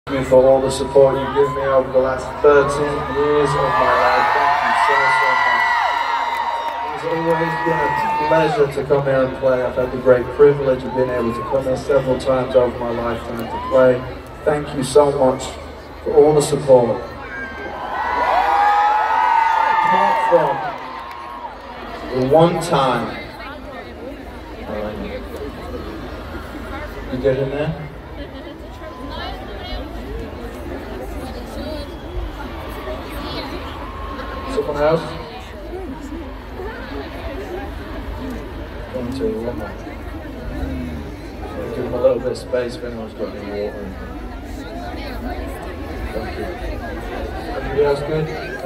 you for all the support you've given me over the last 13 years of my life. Thank you so much. It's always been a pleasure to come here and play. I've had the great privilege of being able to come here several times over my lifetime to play. Thank you so much for all the support. Apart from the one time, you get in there? Someone else? One, two, one more. Give them a little bit of space if anyone's got any water. Thank you. Everybody else good?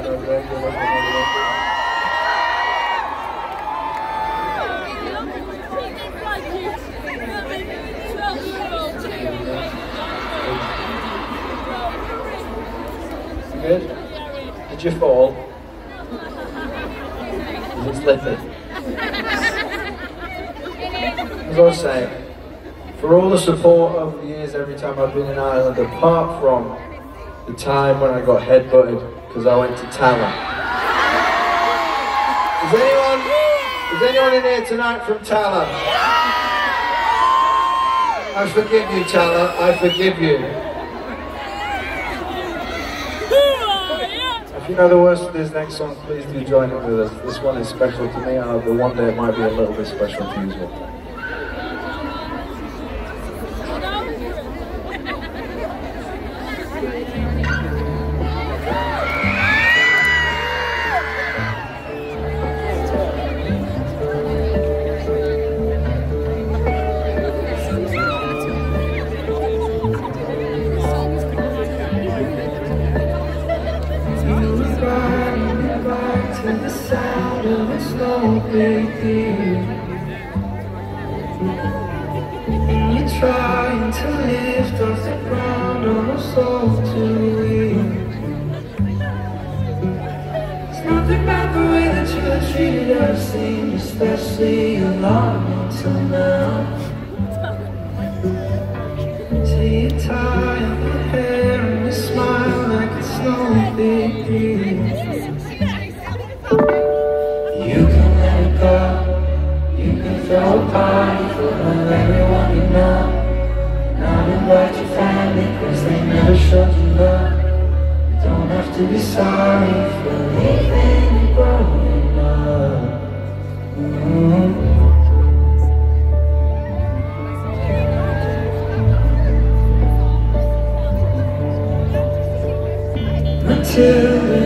You good? Did you fall? Is it slipping? As I was saying, for all the support over the years, every time I've been in Ireland, apart from the time when I got headbutted because I went to Tala. Is anyone in here tonight from Tala? I forgive you, Tala. I forgive you. If you know the words to this next song, please do join in with us. This one is special to me. I hope that one day it might be a little bit special to you as well. The sound of a slow baby, and you're trying to lift off the ground on a soul too weak. It's nothing about the way that you have treated us seemed especially alarming till now. See you tie up your hair and you smile like it's no big deal. You can let it go. You can throw a party for everyone you know. Not invite your family cause they never showed you love. You don't have to be sorry for leaving and growing up. Matilda